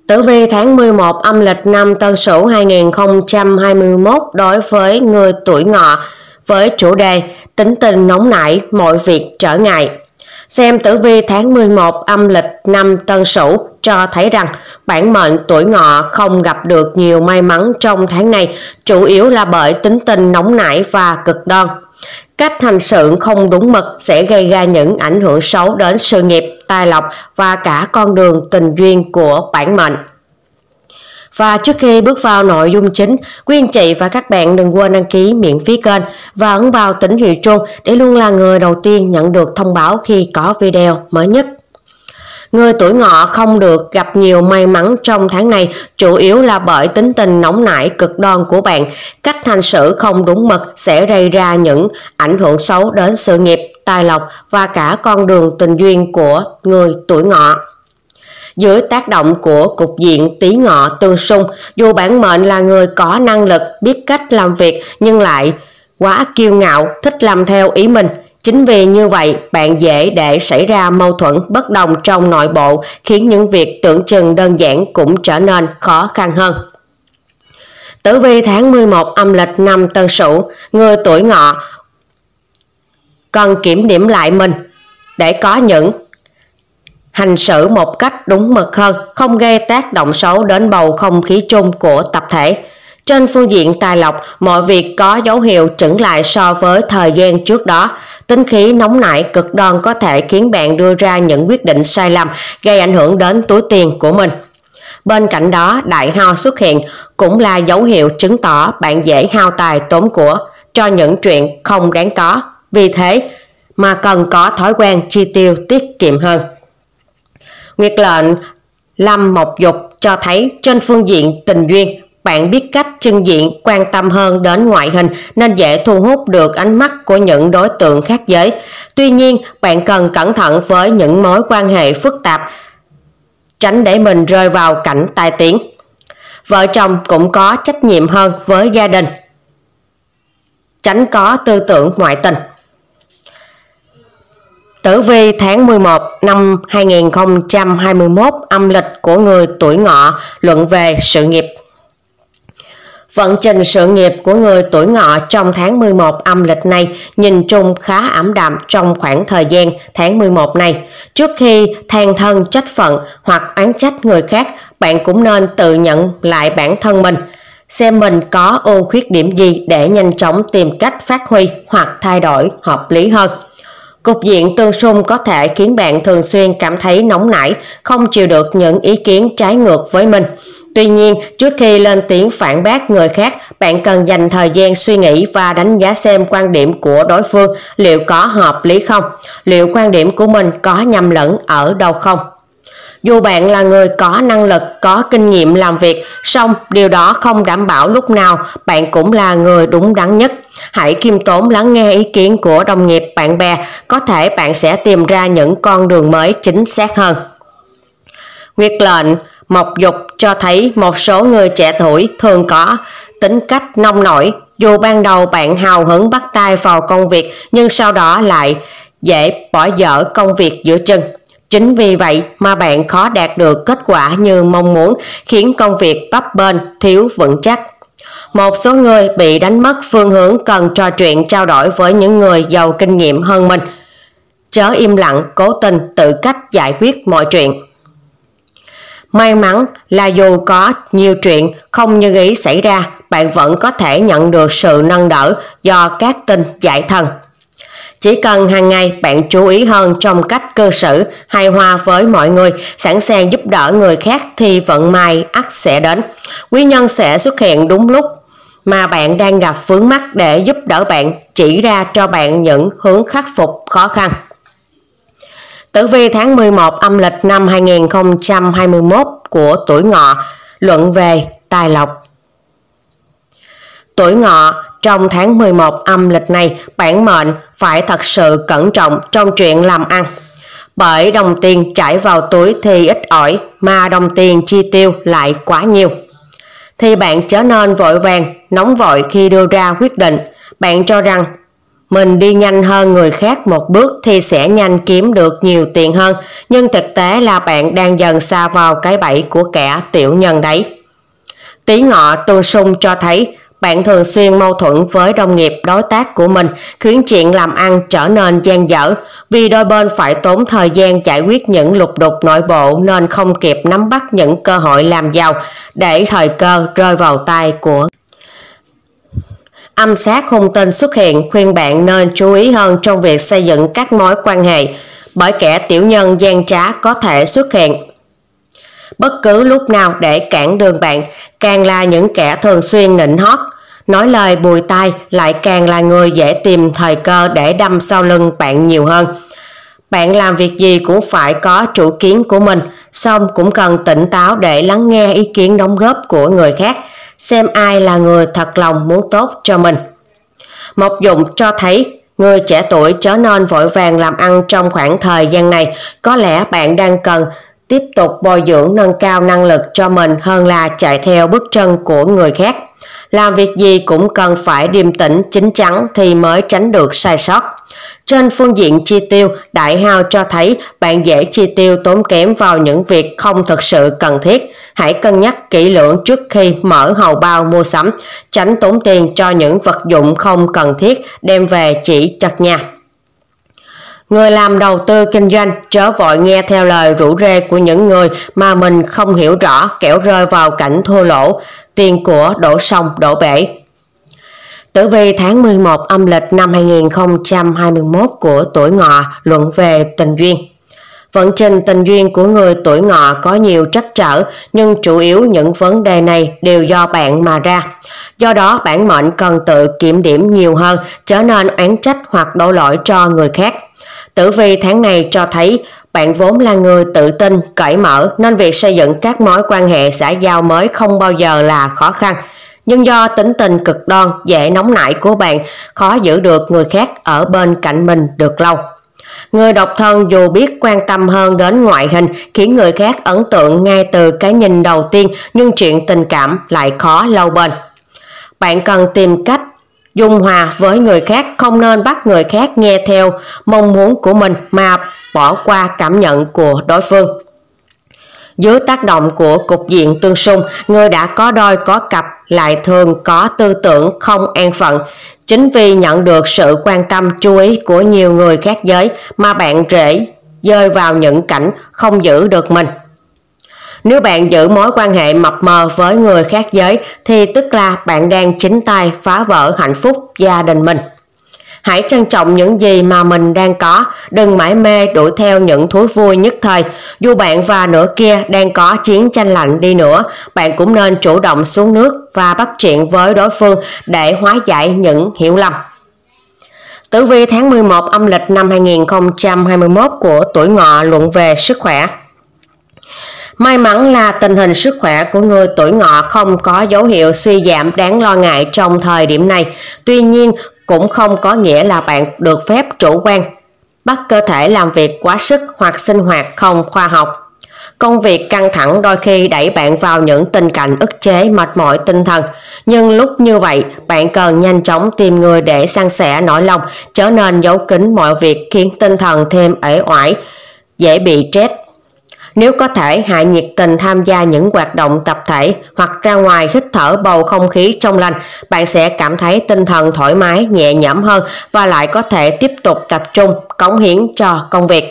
Tử vi tháng 11 âm lịch năm Tân Sửu 2021 đối với người tuổi Ngọ với chủ đề tính tình nóng nảy, mọi việc trở ngại. Xem tử vi tháng 11 âm lịch năm Tân Sửu cho thấy rằng bản mệnh tuổi Ngọ không gặp được nhiều may mắn trong tháng này, chủ yếu là bởi tính tình nóng nảy và cực đoan. Cách hành sự không đúng mực sẽ gây ra những ảnh hưởng xấu đến sự nghiệp, tài lộc và cả con đường tình duyên của bản mệnh. Và trước khi bước vào nội dung chính, quý anh chị và các bạn đừng quên đăng ký miễn phí kênh và ấn vào tín hiệu chuông để luôn là người đầu tiên nhận được thông báo khi có video mới nhất. Người tuổi Ngọ không được gặp nhiều may mắn trong tháng này, chủ yếu là bởi tính tình nóng nảy cực đoan của bạn. Cách hành xử không đúng mực sẽ gây ra những ảnh hưởng xấu đến sự nghiệp, tài lộc và cả con đường tình duyên của người tuổi Ngọ. Dưới tác động của cục diện Tý Ngọ tương xung, dù bản mệnh là người có năng lực, biết cách làm việc nhưng lại quá kiêu ngạo, thích làm theo ý mình. Chính vì như vậy, bạn dễ để xảy ra mâu thuẫn bất đồng trong nội bộ, khiến những việc tưởng chừng đơn giản cũng trở nên khó khăn hơn. Tử vi tháng 11 âm lịch năm Tân Sửu, người tuổi Ngọ cần kiểm điểm lại mình để có những hành xử một cách đúng mực hơn, không gây tác động xấu đến bầu không khí chung của tập thể. Trên phương diện tài lộc, mọi việc có dấu hiệu chững lại so với thời gian trước đó. Tính khí nóng nảy cực đoan có thể khiến bạn đưa ra những quyết định sai lầm, gây ảnh hưởng đến túi tiền của mình. Bên cạnh đó, đại hao xuất hiện cũng là dấu hiệu chứng tỏ bạn dễ hao tài tốn của cho những chuyện không đáng có. Vì thế mà cần có thói quen chi tiêu tiết kiệm hơn. Nguyệt lệnh Lâm Mộc Dục cho thấy trên phương diện tình duyên, bạn biết cách trưng diện, quan tâm hơn đến ngoại hình nên dễ thu hút được ánh mắt của những đối tượng khác giới. Tuy nhiên, bạn cần cẩn thận với những mối quan hệ phức tạp, tránh để mình rơi vào cảnh tai tiếng. Vợ chồng cũng có trách nhiệm hơn với gia đình, tránh có tư tưởng ngoại tình. Tử vi tháng 11 năm 2021 âm lịch của người tuổi Ngọ luận về sự nghiệp. Vận trình sự nghiệp của người tuổi Ngọ trong tháng 11 âm lịch này nhìn chung khá ảm đạm trong khoảng thời gian tháng 11 này. Trước khi than thân trách phận hoặc oán trách người khác, bạn cũng nên tự nhận lại bản thân mình, xem mình có ưu khuyết điểm gì để nhanh chóng tìm cách phát huy hoặc thay đổi hợp lý hơn. Cục diện tương xung có thể khiến bạn thường xuyên cảm thấy nóng nảy, không chịu được những ý kiến trái ngược với mình. Tuy nhiên, trước khi lên tiếng phản bác người khác, bạn cần dành thời gian suy nghĩ và đánh giá xem quan điểm của đối phương liệu có hợp lý không, liệu quan điểm của mình có nhầm lẫn ở đâu không. Dù bạn là người có năng lực, có kinh nghiệm làm việc, song điều đó không đảm bảo lúc nào bạn cũng là người đúng đắn nhất. Hãy khiêm tốn lắng nghe ý kiến của đồng nghiệp, bạn bè, có thể bạn sẽ tìm ra những con đường mới chính xác hơn. Nguyệt lệnh Mộc Dục cho thấy một số người trẻ tuổi thường có tính cách nông nổi. Dù ban đầu bạn hào hứng bắt tay vào công việc, nhưng sau đó lại dễ bỏ dở công việc giữa chừng. Chính vì vậy mà bạn khó đạt được kết quả như mong muốn, khiến công việc bấp bênh, thiếu vững chắc. Một số người bị đánh mất phương hướng cần trò chuyện trao đổi với những người giàu kinh nghiệm hơn mình. Chớ im lặng, cố tình tự cách giải quyết mọi chuyện. May mắn là dù có nhiều chuyện không như ý xảy ra, bạn vẫn có thể nhận được sự nâng đỡ do các tinh giải thần. Chỉ cần hàng ngày bạn chú ý hơn trong cách cư xử, hài hòa với mọi người, sẵn sàng giúp đỡ người khác thì vận may ắt sẽ đến. Quý nhân sẽ xuất hiện đúng lúc mà bạn đang gặp vướng mắc để giúp đỡ bạn, chỉ ra cho bạn những hướng khắc phục khó khăn. Tử vi tháng 11 âm lịch năm 2021 của tuổi Ngọ luận về tài lộc. Tuổi Ngọ trong tháng 11 âm lịch này, bản mệnh phải thật sự cẩn trọng trong chuyện làm ăn. Bởi đồng tiền chảy vào túi thì ít ỏi, mà đồng tiền chi tiêu lại quá nhiều. Thì bạn trở nên vội vàng, nóng vội khi đưa ra quyết định. Bạn cho rằng mình đi nhanh hơn người khác một bước thì sẽ nhanh kiếm được nhiều tiền hơn, nhưng thực tế là bạn đang dần sa vào cái bẫy của kẻ tiểu nhân đấy. Tý Ngọ tương xung cho thấy bạn thường xuyên mâu thuẫn với đồng nghiệp đối tác của mình, khiến chuyện làm ăn trở nên dang dở, vì đôi bên phải tốn thời gian giải quyết những lục đục nội bộ nên không kịp nắm bắt những cơ hội làm giàu để thời cơ rơi vào tay của. Âm sát hung tinh xuất hiện khuyên bạn nên chú ý hơn trong việc xây dựng các mối quan hệ, bởi kẻ tiểu nhân gian trá có thể xuất hiện bất cứ lúc nào để cản đường bạn. Càng là những kẻ thường xuyên nịnh hót, nói lời bùi tai, lại càng là người dễ tìm thời cơ để đâm sau lưng bạn nhiều hơn. Bạn làm việc gì cũng phải có chủ kiến của mình, song cũng cần tỉnh táo để lắng nghe ý kiến đóng góp của người khác, xem ai là người thật lòng muốn tốt cho mình. Mộc Dụng cho thấy người trẻ tuổi trở nên vội vàng làm ăn trong khoảng thời gian này. Có lẽ bạn đang cần tiếp tục bồi dưỡng nâng cao năng lực cho mình hơn là chạy theo bước chân của người khác. Làm việc gì cũng cần phải điềm tĩnh chín chắn thì mới tránh được sai sót. Trên phương diện chi tiêu, đại hao cho thấy bạn dễ chi tiêu tốn kém vào những việc không thực sự cần thiết. Hãy cân nhắc kỹ lưỡng trước khi mở hầu bao mua sắm, tránh tốn tiền cho những vật dụng không cần thiết đem về chỉ trật nhà. Người làm đầu tư kinh doanh chớ vội nghe theo lời rủ rê của những người mà mình không hiểu rõ, kẻo rơi vào cảnh thua lỗ, tiền của đổ sông đổ bể. Tử vi tháng 11 âm lịch năm 2021 của tuổi Ngọ luận về tình duyên. Vận trình tình duyên của người tuổi Ngọ có nhiều trắc trở, nhưng chủ yếu những vấn đề này đều do bạn mà ra. Do đó bản mệnh cần tự kiểm điểm nhiều hơn, trở nên oán trách hoặc đổ lỗi cho người khác. Tử vi tháng này cho thấy bạn vốn là người tự tin, cởi mở, nên việc xây dựng các mối quan hệ xã giao mới không bao giờ là khó khăn. Nhưng do tính tình cực đoan, dễ nóng nảy của bạn, khó giữ được người khác ở bên cạnh mình được lâu. Người độc thân dù biết quan tâm hơn đến ngoại hình, khiến người khác ấn tượng ngay từ cái nhìn đầu tiên, nhưng chuyện tình cảm lại khó lâu bền. Bạn cần tìm cách dung hòa với người khác, không nên bắt người khác nghe theo mong muốn của mình mà bỏ qua cảm nhận của đối phương. Dưới tác động của cục diện tương xung, người đã có đôi có cặp lại thường có tư tưởng không an phận. Chính vì nhận được sự quan tâm chú ý của nhiều người khác giới mà bạn dễ rơi vào những cảnh không giữ được mình. Nếu bạn giữ mối quan hệ mập mờ với người khác giới thì tức là bạn đang chính tay phá vỡ hạnh phúc gia đình mình. Hãy trân trọng những gì mà mình đang có, đừng mải mê đuổi theo những thú vui nhất thời. Dù bạn và nửa kia đang có chiến tranh lạnh đi nữa, bạn cũng nên chủ động xuống nước và bắt chuyện với đối phương để hóa giải những hiểu lầm. Tử vi tháng 11 âm lịch năm 2021 của tuổi Ngọ luận về sức khỏe. May mắn là tình hình sức khỏe của người tuổi Ngọ không có dấu hiệu suy giảm đáng lo ngại trong thời điểm này. Tuy nhiên, cũng không có nghĩa là bạn được phép chủ quan, bắt cơ thể làm việc quá sức hoặc sinh hoạt không khoa học. Công việc căng thẳng đôi khi đẩy bạn vào những tình cảnh ức chế mệt mỏi tinh thần. Nhưng lúc như vậy, bạn cần nhanh chóng tìm người để san sẻ nỗi lòng, trở nên giấu kín mọi việc khiến tinh thần thêm uể oải, dễ bị stress. Nếu có thể, hãy nhiệt tình tham gia những hoạt động tập thể hoặc ra ngoài hít thở bầu không khí trong lành. Bạn sẽ cảm thấy tinh thần thoải mái, nhẹ nhõm hơn và lại có thể tiếp tục tập trung, cống hiến cho công việc.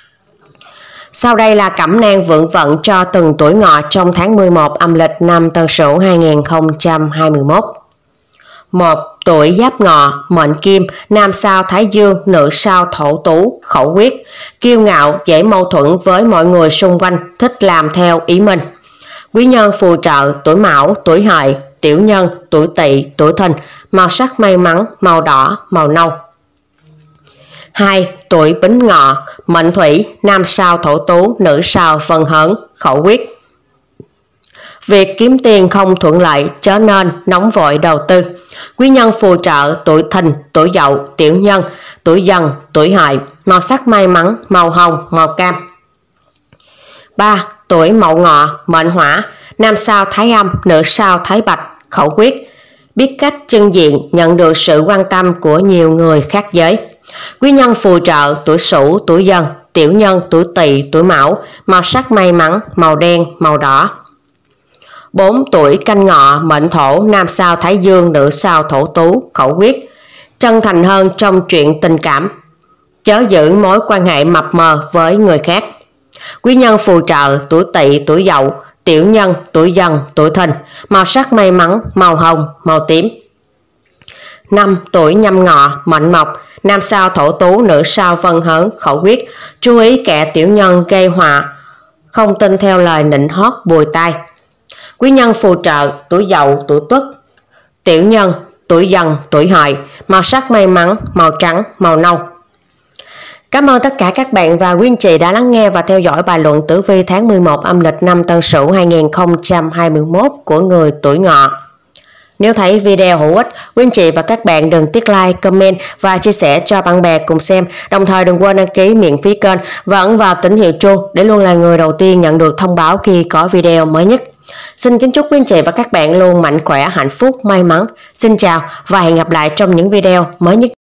Sau đây là cẩm nang vượng vận cho từng tuổi Ngọ trong tháng 11 âm lịch năm Tân Sửu 2021. 1. Tuổi Giáp Ngọ, mệnh Kim, nam sao Thái Dương, nữ sao Thổ Tú, khẩu quyết, kiêu ngạo, dễ mâu thuẫn với mọi người xung quanh, thích làm theo ý mình. Quý nhân phù trợ tuổi Mão, tuổi Hợi, tiểu nhân tuổi Tỵ, tuổi Thìn, màu sắc may mắn màu đỏ, màu nâu. 2. Tuổi Bính Ngọ, mệnh Thủy, nam sao Thổ Tú, nữ sao Vân Hớn, khẩu quyết. Việc kiếm tiền không thuận lợi, trở nên nóng vội đầu tư. Quý nhân phù trợ tuổi Thìn, tuổi Dậu, tiểu nhân tuổi Dần, tuổi Hợi, màu sắc may mắn màu hồng, màu cam. 3. Tuổi Mậu Ngọ, mệnh Hỏa, nam sao Thái Âm, nữ sao Thái Bạch, khẩu quyết. biết cách chưng diện, nhận được sự quan tâm của nhiều người khác giới. Quý nhân phù trợ tuổi Sửu, tuổi Dần, tiểu nhân tuổi Tỵ, tuổi Mão, màu sắc may mắn màu đen, màu đỏ. 4 tuổi Canh Ngọ, mệnh Thổ, nam sao Thái Dương, nữ sao Thổ Tú, khẩu quyết. Chân thành hơn trong chuyện tình cảm, chớ giữ mối quan hệ mập mờ với người khác. Quý nhân phù trợ tuổi Tỵ, tuổi Dậu, tiểu nhân tuổi Dần, tuổi Thìn, màu sắc may mắn màu hồng, màu tím. 5 tuổi Nhâm Ngọ, mệnh Mộc, nam sao Thổ Tú, nữ sao Vân Hớn, khẩu quyết. Chú ý kẻ tiểu nhân gây họa, không tin theo lời nịnh hót bùi tai. Quý nhân phù trợ tuổi Dậu, tuổi Tuất, tiểu nhân tuổi Dần, tuổi Hợi, màu sắc may mắn màu trắng, màu nâu. Cảm ơn tất cả các bạn và quý anh chị đã lắng nghe và theo dõi bài luận tử vi tháng 11 âm lịch năm Tân Sửu 2021 của người tuổi Ngọ. Nếu thấy video hữu ích, quý anh chị và các bạn đừng tiếc like, comment và chia sẻ cho bạn bè cùng xem. Đồng thời đừng quên đăng ký miễn phí kênh và ấn vào tín hiệu chuông để luôn là người đầu tiên nhận được thông báo khi có video mới nhất. Xin kính chúc quý anh chị và các bạn luôn mạnh khỏe, hạnh phúc, may mắn. Xin chào và hẹn gặp lại trong những video mới nhất.